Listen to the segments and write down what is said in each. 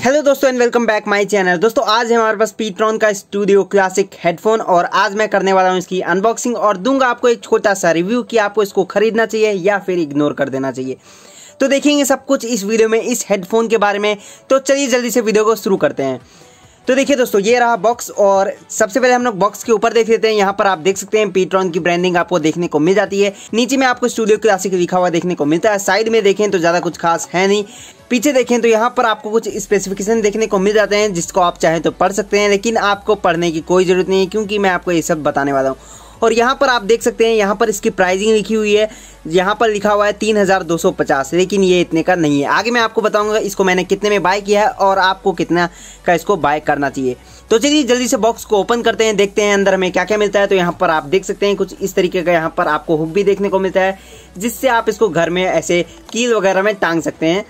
Hello दोस्तों and welcome back my channel. दोस्तों आज है हमारे पास पीट्रॉन का स्टूडियो क्लासिक हेडफोन और आज मैं करने वाला हूं इसकी अनबॉक्सिंग और दूंगा आपको एक छोटा सा रिव्यू कि आपको इसको खरीदना चाहिए या फिर इग्नोर कर देना चाहिए। तो देखेंगे सब कुछ इस वीडियो में इस हेडफोन के बारे में। तो चलिए जल्दी से वीडियो को शुरू करते हैं। तो देखिए दोस्तों ये रहा बॉक्स और सबसे पहले हम लोग बॉक्स के ऊपर देख लेते हैं। यहाँ पर आप देख सकते हैं पीट्रॉन की ब्रांडिंग आपको देखने को मिल जाती है। नीचे में आपको स्टूडियो क्लासिक लिखा हुआ देखने को मिलता है। साइड में देखें तो ज़्यादा कुछ खास है नहीं। पीछे देखें तो यहाँ पर आपको कुछ स्पेसिफिकेशन देखने को मिल जाते हैं जिसको आप चाहें तो पढ़ सकते हैं, लेकिन आपको पढ़ने की कोई ज़रूरत नहीं है क्योंकि मैं आपको ये सब बताने वाला हूँ। और यहाँ पर आप देख सकते हैं यहाँ पर इसकी प्राइसिंग लिखी हुई है। यहाँ पर लिखा हुआ है 3250, लेकिन ये इतने का नहीं है। आगे मैं आपको बताऊंगा इसको मैंने कितने में बाय किया है और आपको कितना का इसको बाय करना चाहिए। तो चलिए जल्दी से बॉक्स को ओपन करते हैं, देखते हैं अंदर हमें क्या क्या मिलता है। तो यहाँ पर आप देख सकते हैं कुछ इस तरीके का यहाँ पर आपको हुक भी देखने को मिलता है जिससे आप इसको घर में ऐसे कील वगैरह में टांग सकते हैं।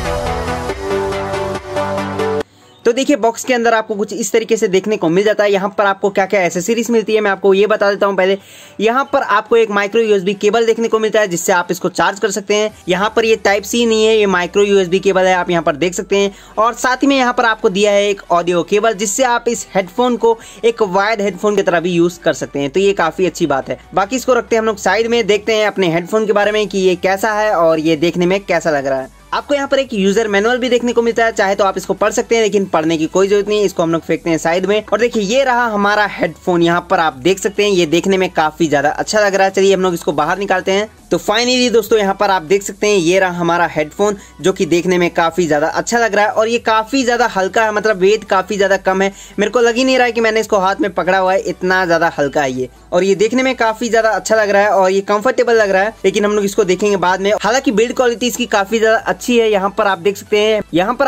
तो देखिए बॉक्स के अंदर आपको कुछ इस तरीके से देखने को मिल जाता है। यहाँ पर आपको क्या क्या एसेसरीज मिलती है मैं आपको ये बता देता हूँ पहले। यहाँ पर आपको एक माइक्रो यूएसबी केबल देखने को मिलता है जिससे आप इसको चार्ज कर सकते हैं। यहाँ पर ये टाइप सी नहीं है, ये माइक्रो यूएसबी केबल है, आप यहाँ पर देख सकते हैं। और साथ ही में यहाँ पर आपको दिया है एक ऑडियो केबल जिससे आप इस हेडफोन को एक वायर्ड हेडफोन की तरह भी यूज कर सकते हैं। तो ये काफी अच्छी बात है। बाकी इसको रखते हैं हम लोग साइड में, देखते हैं अपने हेडफोन के बारे में कि ये कैसा है और ये देखने में कैसा लग रहा है। आपको यहाँ पर एक यूजर मैनुअल भी देखने को मिलता है, चाहे तो आप इसको पढ़ सकते हैं लेकिन पढ़ने की कोई जरूरत नहीं। इसको हम लोग फेंकते हैं साइड में। और देखिए ये रहा हमारा हेडफोन। यहाँ पर आप देख सकते हैं ये देखने में काफी ज्यादा अच्छा लग रहा है। चलिए हम लोग इसको बाहर निकालते हैं। तो फाइनली दोस्तों यहाँ पर आप देख सकते हैं ये रहा हमारा हेडफोन जो कि देखने में काफी ज्यादा अच्छा लग रहा है और ये काफी ज्यादा हल्का है, मतलब वेट काफी ज्यादा कम है। मेरे को लग ही नहीं रहा है कि मैंने इसको हाथ में पकड़ा हुआ है, इतना ज्यादा हल्का है ये। और ये देखने में काफी ज्यादा अच्छा लग रहा है और ये कंफर्टेबल लग रहा है, लेकिन हम लोग इसको देखेंगे बाद में। हालांकि बिल्ड क्वालिटी इसकी काफी ज्यादा अच्छी है। यहाँ पर आप देख सकते हैं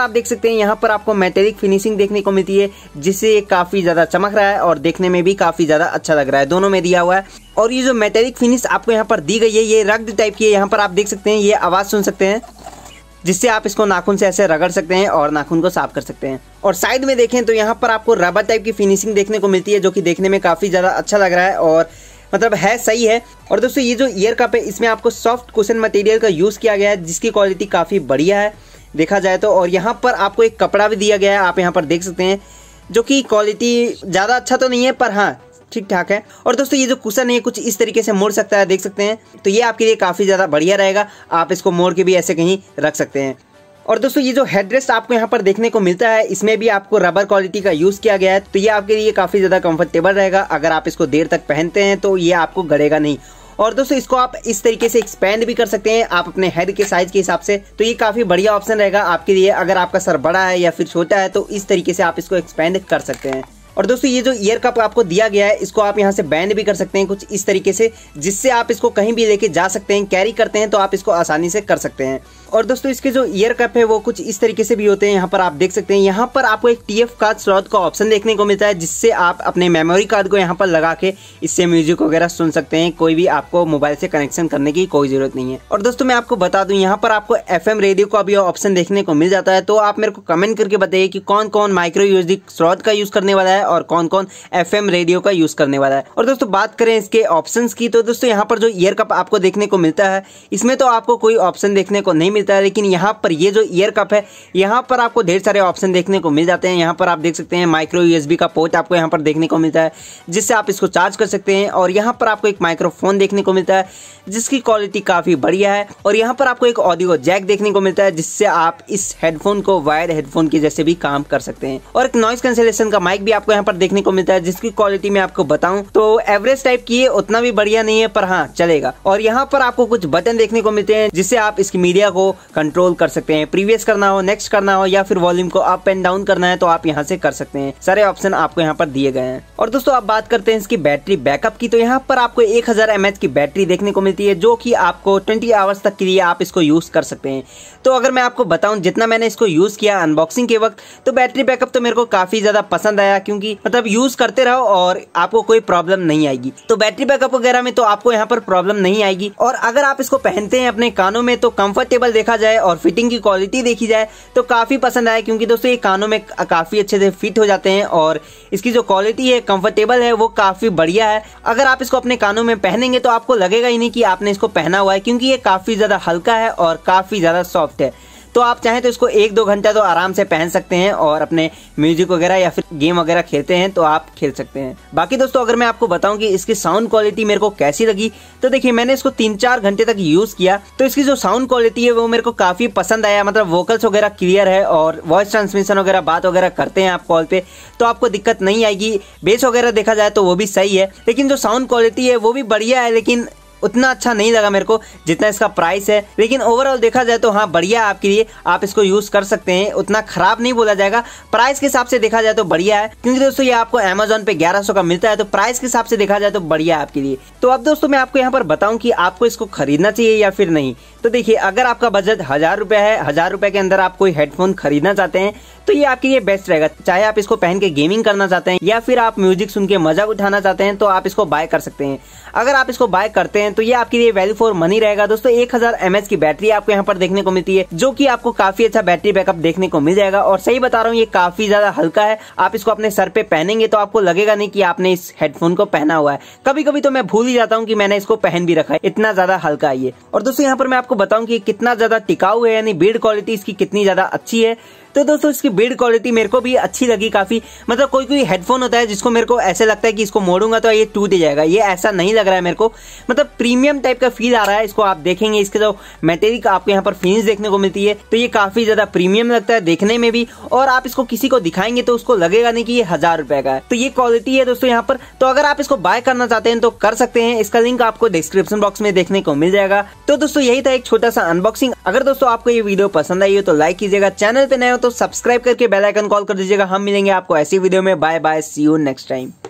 यहाँ पर आपको मेटेलिक फिनिशिंग देखने को मिलती है जिससे काफी ज्यादा चमक रहा है और देखने में भी काफी ज्यादा अच्छा लग रहा है। दोनों में दिया हुआ है। और ये जो मेटेलिक फिनिश आपको यहाँ पर दी गई है ये रग्ड टाइप की है। यहाँ पर आप देख सकते हैं ये आवाज सुन सकते हैं जिससे आप इसको नाखून से ऐसे रगड़ सकते हैं और नाखून को साफ कर सकते हैं। और साइड में देखें तो यहाँ पर आपको रबर टाइप की फिनिशिंग देखने को मिलती है जो कि देखने में काफी ज्यादा अच्छा लग रहा है और मतलब है सही है। और दोस्तों ये जो ईयर कप है इसमें आपको सॉफ्ट कुशन मटेरियल का यूज किया गया है जिसकी क्वालिटी काफी बढ़िया है देखा जाए तो। और यहाँ पर आपको एक कपड़ा भी दिया गया है, आप यहाँ पर देख सकते हैं, जो कि क्वालिटी ज़्यादा अच्छा तो नहीं है पर हाँ ठीक ठाक है। और दोस्तों ये जो कुशन है कुछ इस तरीके से मोड़ सकता है, देख सकते हैं। तो ये आपके लिए काफ़ी ज़्यादा बढ़िया रहेगा, आप इसको मोड़ के भी ऐसे कहीं रख सकते हैं। और दोस्तों ये जो हेडरेस्ट आपको यहाँ पर देखने को मिलता है इसमें भी आपको रबर क्वालिटी का यूज़ किया गया है। तो ये आपके लिए काफ़ी ज़्यादा कंफर्टेबल रहेगा। अगर आप इसको देर तक पहनते हैं तो ये आपको गड़ेगा नहीं। और दोस्तों इसको आप इस तरीके से एक्सपेंड भी कर सकते हैं आप अपने हेड के साइज के हिसाब से। तो ये काफ़ी बढ़िया ऑप्शन रहेगा आपके लिए। अगर आपका सर बड़ा है या फिर छोटा है तो इस तरीके से आप इसको एक्सपेंड कर सकते हैं। और दोस्तों ये जो ईयर कप आपको दिया गया है इसको आप यहाँ से बैंड भी कर सकते हैं कुछ इस तरीके से, जिससे आप इसको कहीं भी लेके जा सकते हैं, कैरी करते हैं तो आप इसको आसानी से कर सकते हैं। और दोस्तों इसके जो ईयर कप है वो कुछ इस तरीके से भी होते हैं। यहाँ पर आप देख सकते हैं यहाँ पर आपको एक TF कार्ड स्लॉट का ऑप्शन देखने को मिलता है जिससे आप अपने मेमोरी कार्ड को यहाँ पर लगा के इससे म्यूजिक वगैरह सुन सकते हैं। कोई भी आपको मोबाइल से कनेक्शन करने की कोई जरूरत नहीं है। और दोस्तों मैं आपको बता दूं यहाँ पर आपको FM रेडियो का भी ऑप्शन देखने को मिल जाता है। तो आप मेरे को कमेंट करके बताइए कि कौन कौन माइक्रो यूएसबी स्लॉट का यूज करने वाला है और कौन कौन FM रेडियो का यूज करने वाला है। और दोस्तों बात करें इसके ऑप्शंस की तो दोस्तों यहाँ पर जो ईयर कप आपको देखने को मिलता है इसमें तो आपको कोई ऑप्शन देखने को नहीं मिलता है, लेकिन यहाँ पर ये जो ईयर कप है यहाँ पर आपको ढेर सारे ऑप्शन देखने को मिल जाते हैं। यहाँ पर आप देख सकते हैं माइक्रो यूएसबी का पोर्ट आपको यहाँ पर देखने को मिलता है जिससे आप इसको चार्ज कर सकते हैं। और यहाँ पर आपको एक माइक्रोफोन देखने को मिलता है जिसकी क्वालिटी काफ़ी बढ़िया है। और यहाँ पर आपको एक ऑडियो जैक देखने को मिलता है जिससे आप इस हेडफोन को वायर्ड हेडफोन के जैसे भी काम कर सकते हैं। और एक नॉइस कैंसलेशन का माइक भी आपको यहाँ पर देखने को मिलता है जिसकी क्वालिटी मैं आपको बताऊं तो एवरेज टाइप की है, उतना भी बढ़िया नहीं है पर हाँ चलेगा। और यहाँ पर आपको कुछ बटन देखने को मिलते हैं जिससे आप इसकी मीडिया को कंट्रोल कर सकते हैं। प्रीवियस करना हो, नेक्स्ट करना हो या फिर वॉल्यूम को अप एंड डाउन करना है तो आप यहाँ से कर सकते हैं। सारे ऑप्शन आपको यहाँ पर दिए गए हैं। और दोस्तों आप बात करते हैं इसकी बैटरी बैकअप की तो यहाँ पर आपको 1000 mAh की बैटरी देखने को मिलती है जो कि आपको 20 आवर्स तक के लिए आप इसको यूज कर सकते हैं। तो अगर मैं आपको बताऊं जितना मैंने इसको यूज किया अनबॉक्सिंग के वक्त तो बैटरी बैकअप तो मेरे को काफी ज्यादा पसंद आया, क्योंकि मतलब यूज करते रहो और आपको कोई प्रॉब्लम नहीं आएगी। तो बैटरी बैकअप वगैरह में तो आपको यहाँ पर प्रॉब्लम नहीं आएगी। और अगर आप इसको पहनते हैं अपने कानों में तो कंफर्टेबल देखा जाए और फिटिंग की क्वालिटी देखी जाए तो काफी पसंद आया, क्योंकि दोस्तों ये कानों में काफी अच्छे से फिट हो जाते हैं और इसकी जो क्वालिटी है कंफर्टेबल है वो काफी बढ़िया है। अगर आप इसको अपने कानों में पहनेंगे तो आपको लगेगा ही नहीं कि आपने इसको पहना हुआ है, क्योंकि ये काफी ज्यादा हल्का है और काफी ज्यादा सॉफ्ट है। तो आप चाहें तो इसको 1-2 घंटा तो आराम से पहन सकते हैं और अपने म्यूजिक वगैरह या फिर गेम वगैरह खेलते हैं तो आप खेल सकते हैं। बाकी दोस्तों अगर मैं आपको बताऊं कि इसकी साउंड क्वालिटी मेरे को कैसी लगी, तो देखिए मैंने इसको 3-4 घंटे तक यूज किया तो इसकी जो साउंड क्वालिटी है वो मेरे को काफी पसंद आया। मतलब वोकल्स वगैरह क्लियर है और वॉइस ट्रांसमिशन वगैरह बात वगैरह करते हैं आप कॉल पे तो आपको दिक्कत नहीं आएगी। बेस वगैरह देखा जाए तो वो भी सही है, लेकिन जो साउंड क्वालिटी है वो भी बढ़िया है, लेकिन उतना अच्छा नहीं लगा मेरे को जितना इसका प्राइस है। लेकिन ओवरऑल देखा जाए तो हाँ बढ़िया, आपके लिए आप इसको यूज कर सकते हैं, उतना खराब नहीं बोला जाएगा। प्राइस के हिसाब से देखा जाए तो बढ़िया है, क्योंकि दोस्तों ये आपको अमेजोन पे 1100 का मिलता है, तो प्राइस के हिसाब से देखा जाए तो बढ़िया है आपके लिए। तो अब दोस्तों मैं आपको यहाँ पर बताऊं कि आपको इसको खरीदना चाहिए या फिर नहीं। तो देखिए अगर आपका बजट 1000 रुपये है, 1000 रुपये के अंदर आप कोई हेडफोन खरीदना चाहते हैं तो ये आपके लिए बेस्ट रहेगा। चाहे आप इसको पहन के गेमिंग करना चाहते हैं या फिर आप म्यूजिक सुन के मजा उठाना चाहते हैं तो आप इसको बाय कर सकते हैं। अगर आप इसको बाय करते हैं तो ये आपके लिए वैल्यू फॉर मनी रहेगा। दोस्तों 1000 mAh की बैटरी आपको यहाँ पर देखने को मिलती है, जो कि आपको काफी अच्छा बैटरी बैकअप देखने को मिल जाएगा। और सही बता रहा हूँ ये काफी ज्यादा हल्का है, आप इसको अपने सर पे पहनेंगे तो आपको लगेगा नहीं कि आपने इस हेडफोन को पहना हुआ है। कभी कभी तो मैं भूल ही जाता हूँ कि मैंने इसको पहन भी रखा है, इतना ज्यादा हल्का है ये। और दोस्तों यहाँ पर मैं आपको बताऊं कि कितना ज्यादा टिकाऊ है, यानी बिल्ड क्वालिटी इसकी कितनी ज्यादा अच्छी है। तो दोस्तों इसकी बिल्ड क्वालिटी मेरे को भी अच्छी लगी काफी। मतलब कोई हेडफोन होता है जिसको मेरे को ऐसे लगता है कि इसको मोड़ूंगा तो ये टूट जाएगा, ये ऐसा नहीं लग रहा है मेरे को। मतलब प्रीमियम टाइप का फील आ रहा है। इसको आप देखेंगे इसके जो मेटेरियल आपको यहाँ पर फिनिश देखने को मिलती है तो ये काफी ज्यादा प्रीमियम लगता है देखने में भी, और आप इसको किसी को दिखाएंगे तो उसको लगेगा नहीं कि ये 1000 रुपए का है। तो ये क्वालिटी है दोस्तों यहाँ पर। तो अगर आप इसको बाय करना चाहते हैं तो कर सकते हैं, इसका लिंक आपको डिस्क्रिप्शन बॉक्स में देखने को मिल जाएगा। तो दोस्तों यही था एक छोटा सा अनबॉक्सिंग। अगर दोस्तों आपको ये वीडियो पसंद आई हो तो लाइक कीजिएगा, चैनल पे नए हो तो सब्सक्राइब करके बेल आइकन कॉल कर दीजिएगा। हम मिलेंगे आपको ऐसी वीडियो में। Bye bye, see you next time.